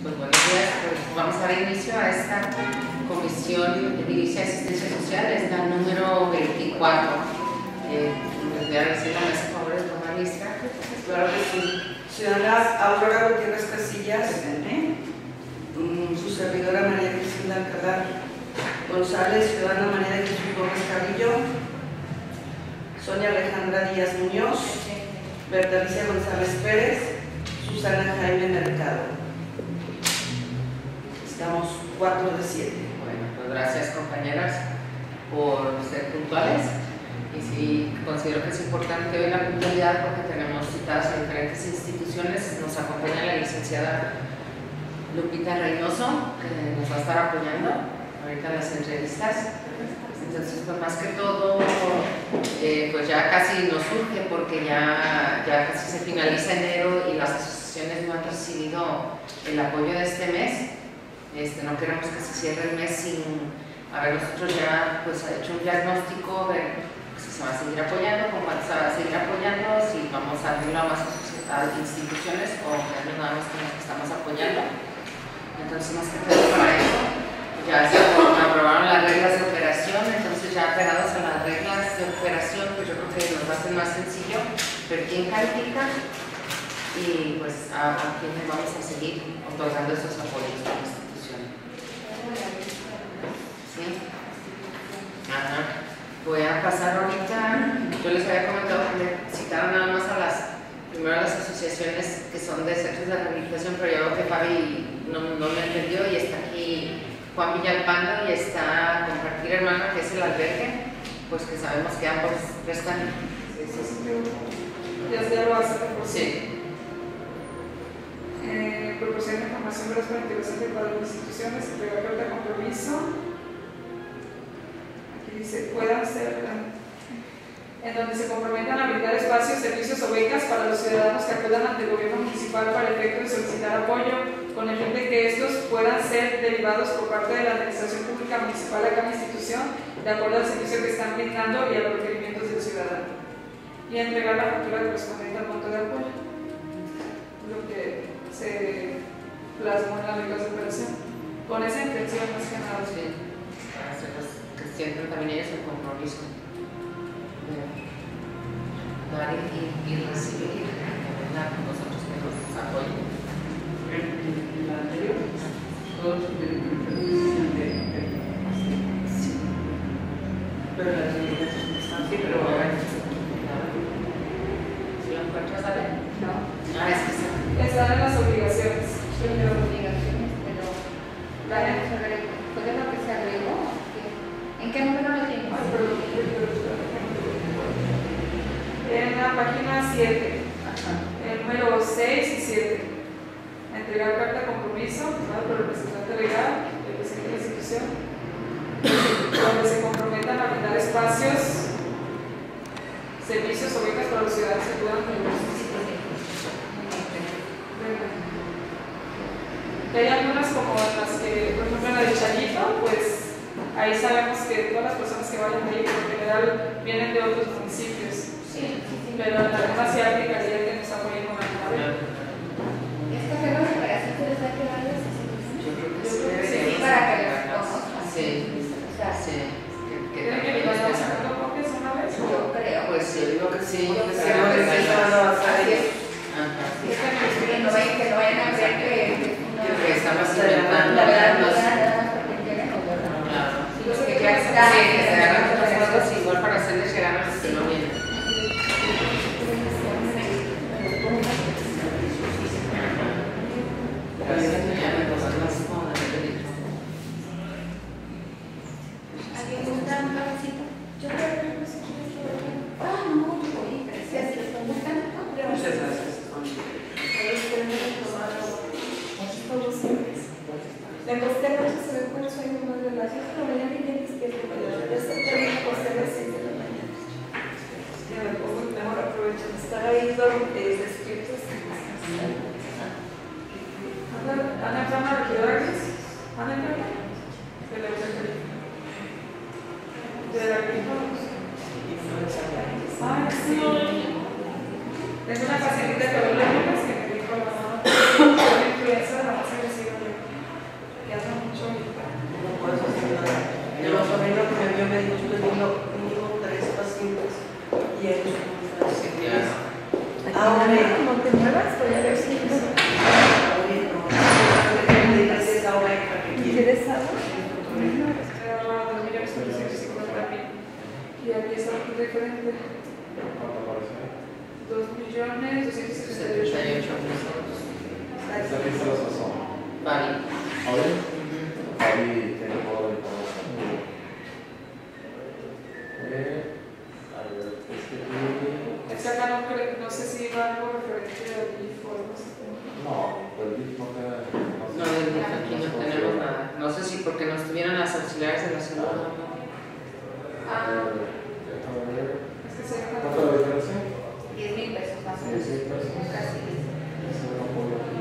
Pues buenos días, pues vamos a dar inicio a esta comisión de inicio de asistencia social, es la número 24. Les voy a decir la mesa, por favor, de tomar lista. Claro que sí. Ciudadana Aurora Gutiérrez Casillas. Su servidora María Cristina Alcalá González. Ciudadana María de Jesús Gómez Carrillo. Sonia Alejandra Díaz Muñoz. Berta Alicia González Pérez. Susana Jaime Mercado. Estamos 4 de 7. Bueno, pues gracias, compañeras, por ser puntuales. Y sí, considero que es importante hoy la puntualidad porque tenemos citadas a diferentes instituciones. Nos acompaña la licenciada Lupita Reynoso, que nos va a estar apoyando ahorita en las entrevistas. Entonces, pues más que todo, pues ya casi nos surge porque ya casi se finaliza enero y las asociaciones no han recibido el apoyo de este mes. No queremos que se cierre el mes sin haber nosotros ya pues hecho un diagnóstico de si se va a seguir apoyando, cómo se va a seguir apoyando, si vamos a abrirlo a más instituciones o nada más con las que estamos apoyando. Entonces, más que todo para eso, ya se aprobaron las reglas de operación, entonces ya pegados a las reglas de operación, pues yo creo que nos va a ser más sencillo ver quién califica y pues a quién le vamos a seguir otorgando esos apoyos a la institución. ¿Sí? Ajá. Voy a pasar ahorita, yo les había comentado que me citaron nada más a las asociaciones que son de centros de rehabilitación, pero yo creo que Fabi no me entendió y está aquí Juan Villalpando y está Compartir Hermano, que es el albergue, pues que sabemos que ambos prestan. Ya lo hace por sí. Proporciona información veraz para integración de cuadros de instituciones, entregar carta de compromiso. Aquí dice, puedan ser en donde se comprometan a brindar espacios, servicios o becas para los ciudadanos que acudan ante el gobierno municipal para el efecto de solicitar apoyo, con el fin de que estos puedan ser derivados por parte de la Administración Pública Municipal a cada institución, de acuerdo al servicio que están brindando y a los requerimientos del ciudadano. Y entregar la factura correspondiente al monto de apoyo. Lo que se plasmó en las reglas de operación. Con esa intención, más que nada. Sí, para hacer que sientan también ellos el compromiso de dar y recibir, ¿verdad? Nosotros que nos apoyen. El anterior, todos sí. Pero las obligaciones están sí, pero ahora. ¿Si lo encuentras, Ale? No. Ah, es que sí. Están en las obligaciones. Sí, las obligaciones, pero vamos a ver, ¿fue de lo que se agregó? ¿En qué número lo tienes? En la página 7, el número 6 y 7. Entregar carta de compromiso por el representante legal, el presidente de la institución, donde se comprometan a brindar espacios, servicios o becas para los ciudadanos que acudan a los que hay algunas como las que, por ejemplo, en la de Chayito, pues ahí sabemos que todas las personas que vayan ahí, por lo general, vienen de otros municipios. Sí. Pero en algunas sí aplicaría que nos apoyen con la clave. ¿Esta regla de operación se les va a quedar a las instituciones? Yo creo que Sí, para que les conozcan. Sí, O sea, sí. ¿Quieren que les vayamos sacando copias una vez? yo creo. Pues sí, yo digo que sí. Yo que creo sí, que que sí. sí. Así es. Ajá. Que no vayan a creer Que estamos inventando. Claro. Que se hagan las cosas igual para hacerles llegar a los que no vienen. número diferente. ¿Cuánto aparece? 2.278.000. Esta lista las pasó. Vale. ¿Oye? Fabi tiene toda la información. A ver, es que aquí... Es que acá no sé si va algo referente al BIF o algo así. No, el BIF no te... No, del DIF aquí no tenemos nada. No sé si porque no estuvieron las auxiliares de la salud. Déjame ver. Es que se ¿Cuánto la diferencia? 10.000 pesos más o menos. 10.000 pesos. Casi 10. Eso no puedo aquí.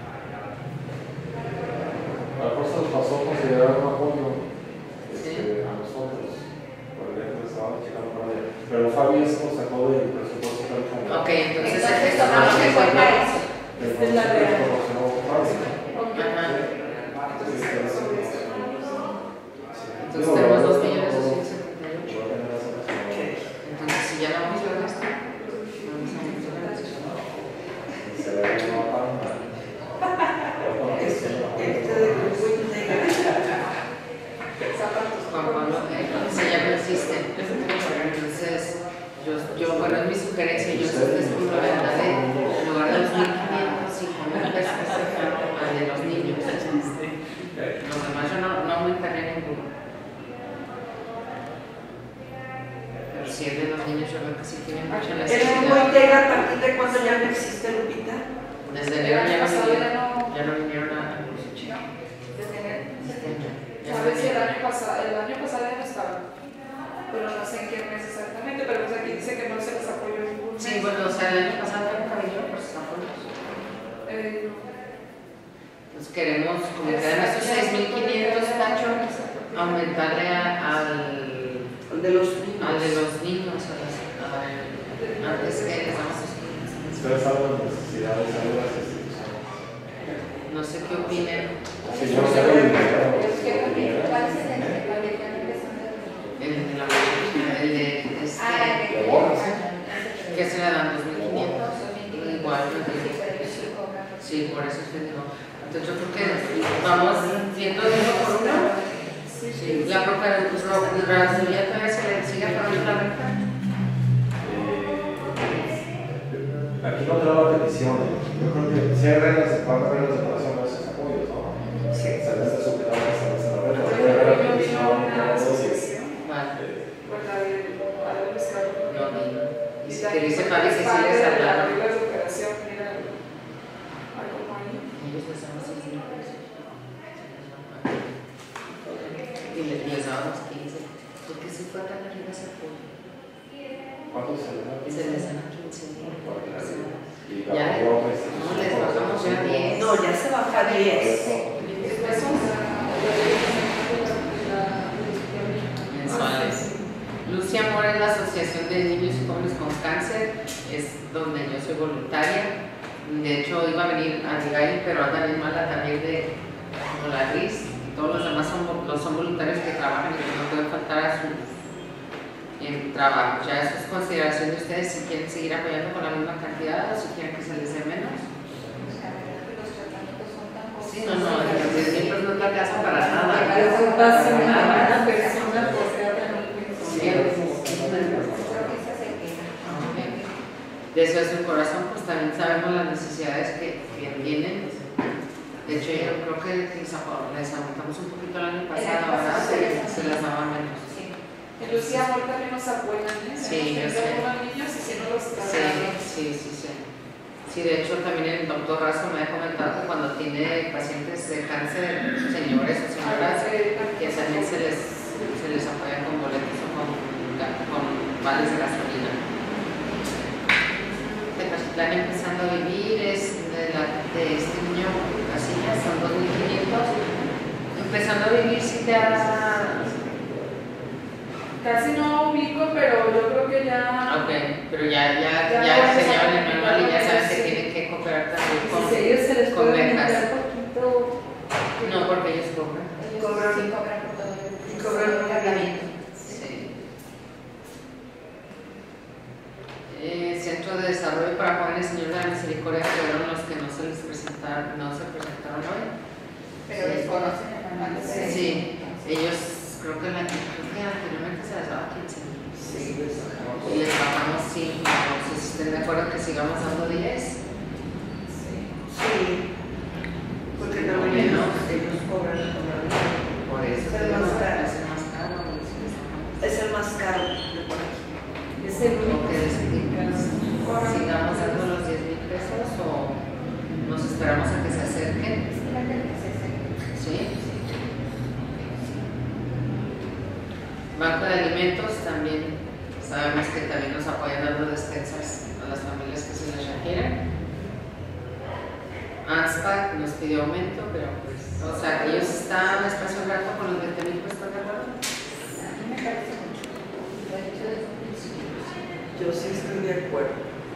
A la fuerza nos pasó a considerar un apoyo a nosotros. Por el hecho de estar checando para allá. Pero Fabi eso nos sacó del presupuesto tal como. Ok, entonces tomamos en cuenta eso. Esta es la real. Ajá. Entonces tenemos 2.278.000. Entonces, si ya no vamos a gastar, vamos a Este de Grupo Integra. Juan Pablo, ese ya no existe. Entonces, bueno, es mi sugerencia, yo sé que es una venta de en lugar de 2.500, 5.000 pesos al de los niños. Los demás yo no aumentaría ninguno. Pero si es de los niños, yo creo que sí tienen mucha El Grupo necesidad. Integra, ¿a partir de cuándo ya no existe, Lupita? Desde enero ya no vinieron a ¿Sabes si el año pasado ya no estaba? Pero no sé en qué mes exactamente, pero pues aquí dice que no se les apoyó ningún mes. Sí, bueno, o sea, el año pasado nunca vinieron por sus apoyos. Pues queremos, como quedan estos 6.500, Pacho, aumentarle al De los niños. niños, antes que les damos a los niños. Ustedes saben las necesidades de las instituciones. No sé qué opinen. Si yo no sé qué dinero. ¿Cuál es el de El de la el de de bonos. que se le dan 2.500. Igual, sí, por eso te digo. Entonces yo creo que vamos viendo uno por uno. Sí. La procuraduría todavía se le sigue pagando la renta. Aquí no te da peticiones. Yo creo que si hay reglas de pago, reglas de operación de esos apoyos, ¿no? Sí. Se les da su cuidado a la renta. Y si que dice Fabi que sí les hablaron. Ellos Les daban 6.000 pesos. Y les daban 15. Porque si fue tan arriba ese apoyo. ¿Cuántos se les da? Se les dan 15.000. Y Ya, no, les bajamos ya 10. No, ya se baja a 10. Mensuales. Lucia Amor es la Asociación de Niños y Jóvenes con Cáncer, es donde yo soy voluntaria. De hecho, iba a venir a Abigail, pero anda bien mala también de la RIS. Todos los demás son voluntarios que trabajan y que no pueden faltar a su trabajo. Ya eso es consideración de ustedes si quieren seguir apoyando con la misma cantidad o si quieren que se les dé menos. Sí, no, los 10.000 pesos no te alcanzan para nada. De eso es un corazón, pues también sabemos las necesidades que vienen. De hecho, yo creo que les aumentamos un poquito el año pasado, ahora se les daba menos. Y Lucía Amor también nos apoyan, ¿eh? Sí, yo sé. Algunos niños y si no los trasladan. Sí. Sí, de hecho, también el doctor Razo me ha comentado que cuando tiene pacientes de cáncer, señores o señoras, que también se les apoya con boletos o con vales de gasolina. Están empezando a vivir, es de este niño Casillas, son 2.500. Empezando a vivir, si te ha... Casi no ubico, pero yo creo que ya... Ok, pero ya enseñaron el manual y ya saben que tienen que cooperar también con becas. No, porque ellos cobran. Cobran. Sí, cobran por todo. Y cobran un tratamiento. Sí. Centro de Desarrollo para Jóvenes Señor de la Misericordia fueron los que no se presentaron hoy. Pero desconocen el manual. Sí, ellos creo que anteriormente se les daba 15.000. Sí, les bajamos. Y les bajamos 5. No sé si estén de acuerdo que sigamos dando 10. Sí, porque también ellos cobran con la vida. Por eso Es el más caro. es el más caro. Es el más caro de por aquí. Es el único Que sigamos dando los 10,000 pesos o nos esperamos a que se acerquen. ¿Sí? Banco de Alimentos también, sabemos que también nos apoyan dando despensas a las familias que se les requieren. ANSPAC nos pidió aumento, pero pues, o sea, ellos están espacio rato con los 20,000 pesos, ¿están de acuerdo? A mí me parece mucho. Lo he dicho desde un principio. Yo sí estoy de acuerdo.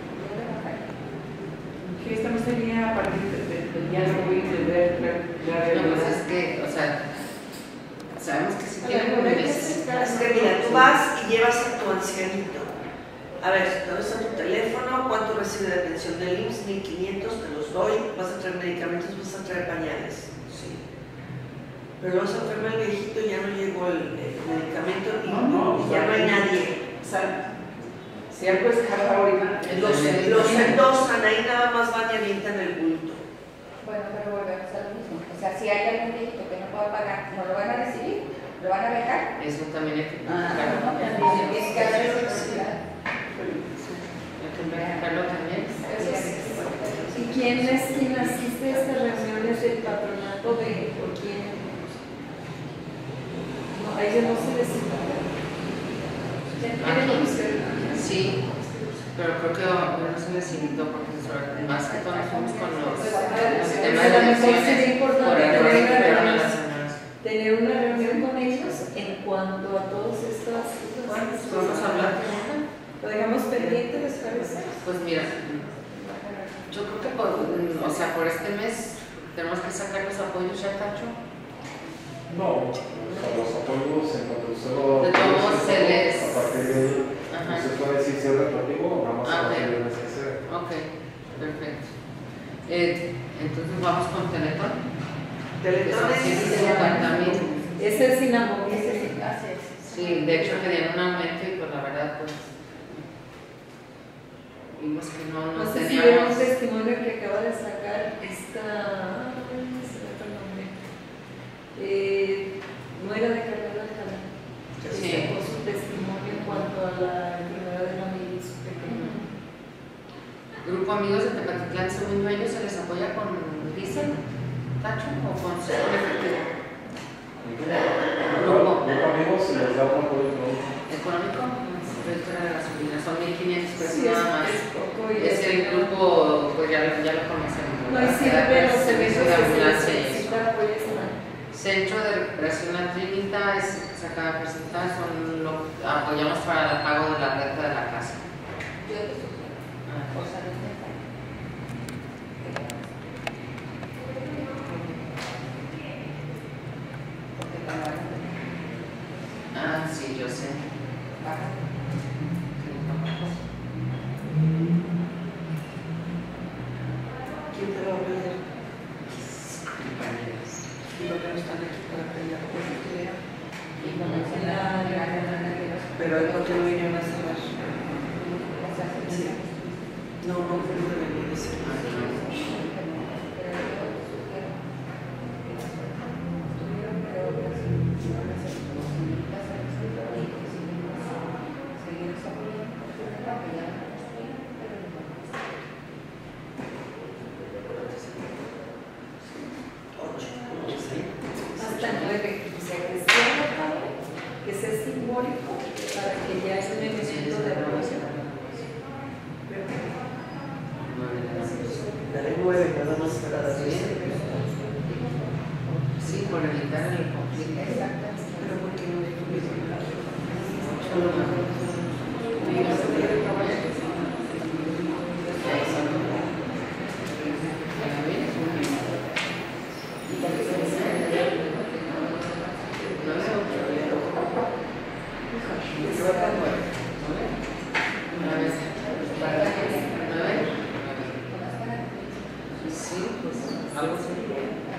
Sí, esta no sería a partir del diálogo y de ver la No, pues realidad. es que, o sea, sabemos que si quieren necesitar. Es que mira, tú vas y llevas a tu ancianito. A ver, ¿dónde está tu teléfono? ¿Cuánto recibe de pensión del IMSS? 1,500, te los doy. ¿Vas a traer medicamentos? ¿Vas a traer pañales? Sí. Pero vas a traerme al viejito, ya no llegó el medicamento y, y ya no hay nadie. O sea, si algo es caro ahorita, Los endosan, ahí nada más van y avientan el bulto. Bueno, pero volvemos a lo mismo. O sea, si hay algún viejito que no pueda pagar, ¿no lo van a recibir? ¿Lo van a dejar? Eso también hay que No, verificarlo. también tiene que haber reciprocidad. Hay que verificarlo también. ¿Y quién asiste a estas reuniones del patronato de por quién? No, a ellos no se les invita. Sí, pero creo que no se les invitó porque más que todo nos fuimos con los temas de elecciones por errores que fueron a las señoras. Tener una reunión con ellos en cuanto a todas estas cosas. Vamos a hablar. Lo dejamos pendiente, ¿les parece? Pues mira, yo creo que por este mes tenemos que sacar los apoyos ya, Tacho. No, o sea, los apoyos en cuanto usted lo De todos modos se les... a partir de ahí, Ajá. usted puede decir si es retroactivo o nada más a Ok. partir del mes que sea. Ok, perfecto. Entonces vamos con Teletón. Teletón Son es 150,000. Ese es inamovible. Sí, de hecho querían un aumento y pues la verdad pues vimos que no No sé si vieron un teníamos. testimonio que acaba de sacar esta. Ay, se me fue el nombre. No era de Carlos Alcalá. Sí. Sacó su testimonio en cuanto a la enfermedad de la milis pequeña. Grupo Amigos de Tepatitlán, según ellos, se les apoya con diésel, Tacho, o con efectivo. Grupo amigos se les da un apoyo económico. ¿Económico? Esto era de gasolina, son 1,500 pesos Sí, nada más. es poco y Es el grupo, pues ya lo conocemos. No, y ¿verdad? sirve los Servicio servicios de que se ambulancia y eso. necesita apoyo estatal. Centro de Recuperación La Trinita, se acaba de presentar, apoyamos para el pago de la renta de la casa. Yo te sugiero. O sea, no intentar. Porque cuando van a tener Sí, yo sé. baja. ¿Quién te lo va a pedir? Compañeros. Digo que no están aquí para pelear por lo que vean. Y cuando dicen la Pero hoy porque no vinieron a cerrar. Sí. No, no fueron de venir ese. Hasta 9, o sea, que sea notable, que sea simbólico para que ya sea un elemento de aprobación. Dale 9, nada más para dar Sí, por evitar el conflicto. Pero ¿por qué no estuvieron? Sí, pues algo así.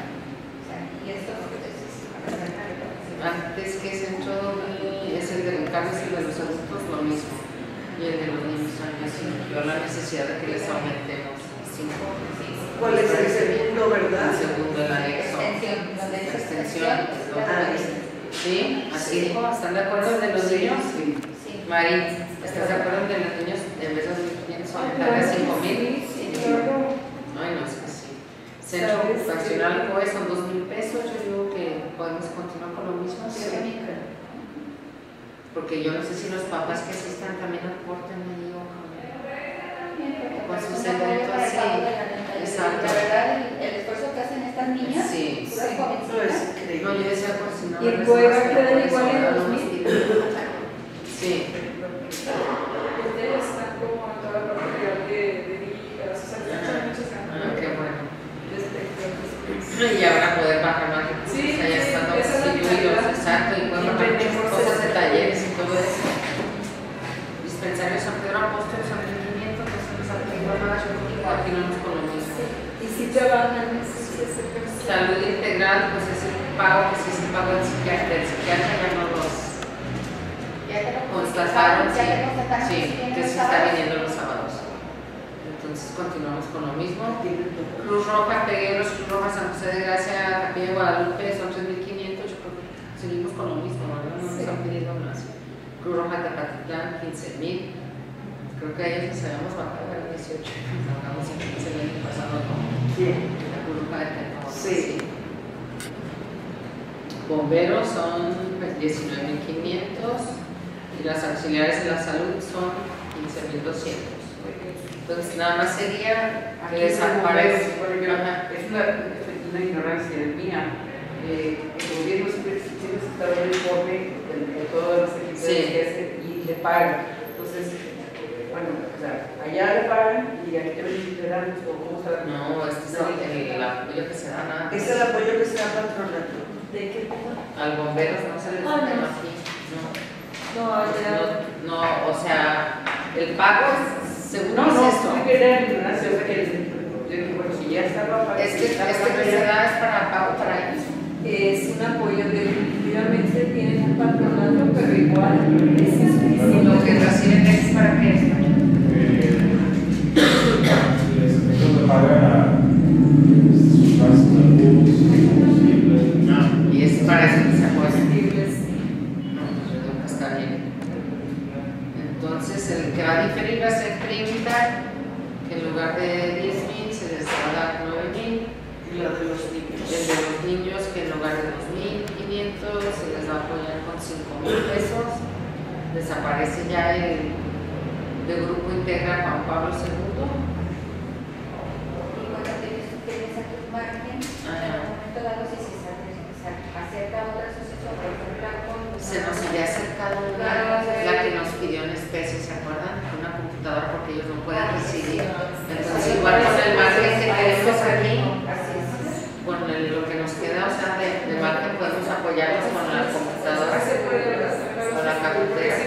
Y esto es lo que te dices. Antes que Centro es el de cambio es el de los adultos, lo mismo. Y el de los niños también, sí. Yo la necesidad de que les aumentemos 5. ¿Cuál es el segundo, verdad? El segundo, el anexo. Donde dice Extensión. Sí, así. Sí. ¿Están de acuerdo de los niños? Sí. Mari, ¿estás de acuerdo de los niños en vez de 2.500 aumentarle a 5.000? Ay, no, es que sí. Centro ocupacional COE son 2.000 pesos. Yo digo que podemos continuar con lo mismo. Sí. Porque yo no sé si los papás que asistan también aporten ahí o con su segmento así. Exacto. La verdad, el esfuerzo que hacen estas niñas, Sí. puras No, jovencitas. es No, increíble. yo decía por si no. Y el COE va a quedar igual en 2000. Sí. Ustedes están como en toda la parte legal de vidas, o sea, muchas Ah, qué bueno. respecto. Y ahora poder bajar más recursos, Sí, allá sí, estando esa es la constituidos, finalidad. exacto, y pueden bajar muchas cosas de talleres y todo eso. Dispensarios San Pedro Apóstol, San 1500, no se nos ha pedido nada, yo creo que continuamos con lo mismo. Y si trabajan, Salud integral, pues es el pago, que sí es el pago del psiquiatra ya no los Ya te lo constataron, ya te constataron sí, que que vienen sí los está sábados. viniendo los sábados. Entonces continuamos con lo mismo. Cruz Roja, Pegueros, Cruz Roja, San José de Gracia, Capilla de Guadalupe, son 3.500, yo creo que seguimos con lo mismo, ¿verdad? No nos han pedido más. Cruz Roja, Tepatitlán, 15.000. Creo que a ellos les habíamos bajado a 18, nos bajamos en 15 el año pasado, ¿no? Sí. La Cruz Roja de Tepatitlán. Sí. Bomberos son 19.500 y las auxiliares de la salud son 15.200. Entonces nada más sería que desaparezca. Ajá. Es una ignorancia mía. El gobierno siempre está dando el informe de todas las actividades Sí. que hace y le pagan. Entonces, bueno, o sea, allá le pagan y aquí también le dan, o cómo está. No, este es el apoyo que se da nada. Es el apoyo que se da al patronato. ¿De qué? Al bomberos no se les da Ah, no. aquí. No, allá. No, o sea, el pago según No, es no, esto. no que era ignorancia, o sea que yo dije, bueno, si ya estaba para Este que se da es para pago para ellos. es un apoyo definitivamente tienen un patronato, pero igual es insuficiente. Lo que reciben es para qué es. Ellos le pagan a sus gastos de luz, combustible. Y es para eso que se apoya. Combustibles. No, yo creo que está bien. Entonces, el que va a diferir va a ser 30, que en lugar de 10.000 se les va a dar 9.000. Y lo de los niños. El de los niños, que en lugar de 2.500 se les va a apoyar con 5.000 pesos. Desaparece ya el de Grupo Integra Juan Pablo II. Y bueno, tienes tú tienes a tus margen, en algún momento dado si se acerca a otra asociación, por ejemplo, Se nos había acercado una, la que nos pidió en especie, ¿se acuerdan? Una computadora porque ellos no pueden recibir. Entonces, igual con el margen que tenemos aquí, con lo que nos queda, o sea, de margen podemos apoyarlos con la computadora, con la cafetera,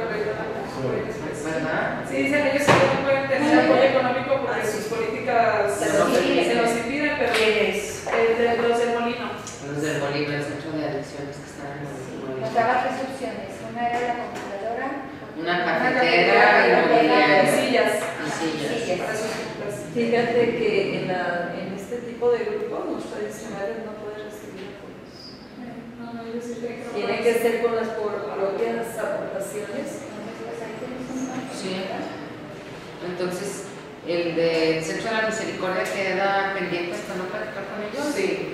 ¿verdad? Sí, dicen ellos que no pueden tener apoyo económico porque sus políticas se los impiden, pero los del molino. Los del Bolívar, el centro de adicciones que están en el nos Bolívar. daba tres opciones. Una era la computadora, Una cafetera y mobiliario. Y sillas. Y sillas. Para sus juntas. Fíjate que en este tipo de grupos los tradicionales no pueden recibir apoyos. No, no, ellos sí tienen que Tiene que ser con las propias aportaciones. pues ahí tenemos un margen. Sí. Entonces, el del Centro de la Misericordia queda pendiente hasta no platicar con ellos. Sí.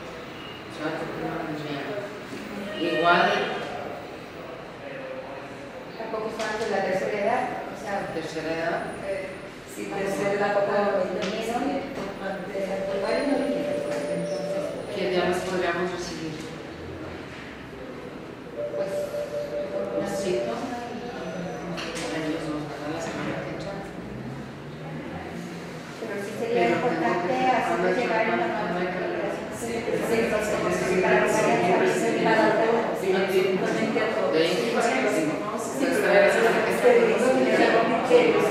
Igual, Tampoco están de la tercera edad, o sea, tercera edad. Sí, desde la copa ¿Qué días podríamos recibir? pues, Los citos. Ellos nos dan la semana que entra. pero sí sería importante hacerles llegar en la nueva para que vayan absolutamente a todos. De 15. Entonces, todavía la semana que entra.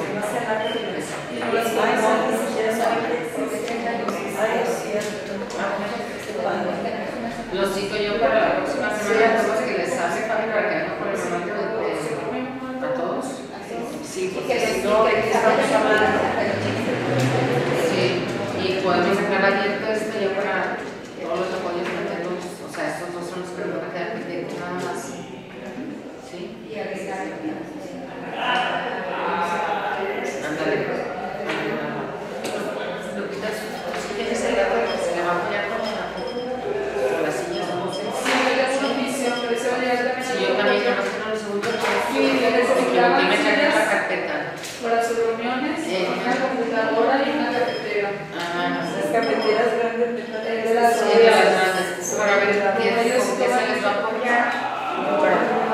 Los cito yo para la próxima semana, todos que les hace falta para que no por el momento de estamos hablando. Sí, y podemos dejar abierto esto ya para todos los apoyos que tenemos, o sea, estos dos son los que nos van a quedar pendientes nada más. ¿Sí? Y agregar. Ándale. Lupita, ¿sí tienes el dato de que se le va a apoyar con las sillas? ¿No? Sí, yo ya un oficio, pero eso ya también. Sí, yo también, no sé, no lo segundo. Sí, le necesitaba tiene que hacer la sillas carpeta. para sus reuniones, una computadora y una cafetera. Las cafeteras grandes De las Sí, de las grandes. Para ver con qué se les va a apoyar. Para